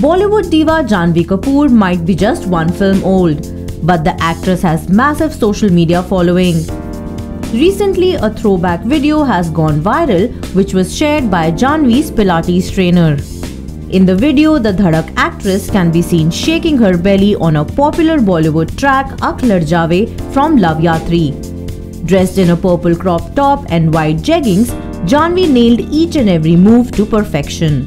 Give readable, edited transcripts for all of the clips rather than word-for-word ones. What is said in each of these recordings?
Bollywood diva Janhvi Kapoor might be just one film old, but the actress has massive social media following. Recently, a throwback video has gone viral which was shared by Janhvi's Pilates trainer. In the video, the Dhadak actress can be seen shaking her belly on a popular Bollywood track Akh Lad Jave from Love Yatri. Dressed in a purple crop top and white jeggings, Janhvi nailed each and every move to perfection.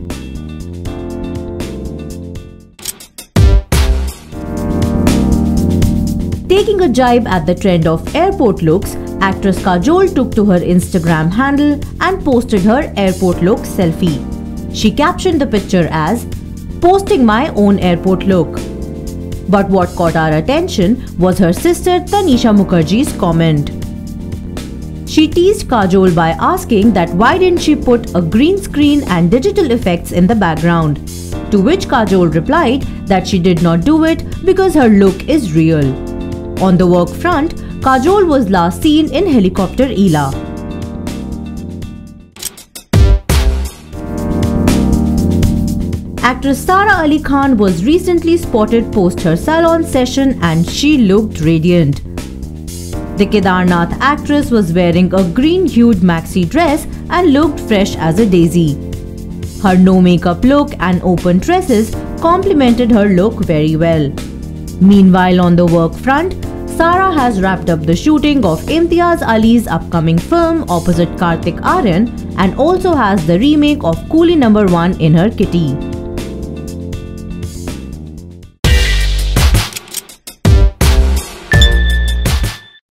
Taking a jibe at the trend of airport looks, actress Kajol took to her Instagram handle and posted her airport look selfie. She captioned the picture as, "Posting my own airport look." But what caught our attention was her sister Tanishaa Mukherjee's comment. She teased Kajol by asking that why didn't she put a green screen and digital effects in the background, to which Kajol replied that she did not do it because her look is real. On the work front, Kajol was last seen in helicopter Ela. Actress Sara Ali Khan was recently spotted post her salon session and she looked radiant. The Kedarnath actress was wearing a green-hued maxi dress and looked fresh as a daisy. Her no-makeup look and open tresses complemented her look very well. Meanwhile, on the work front, Sara has wrapped up the shooting of Imtiaz Ali's upcoming film opposite Kartik Aaryan and also has the remake of Coolie No. 1 in her kitty.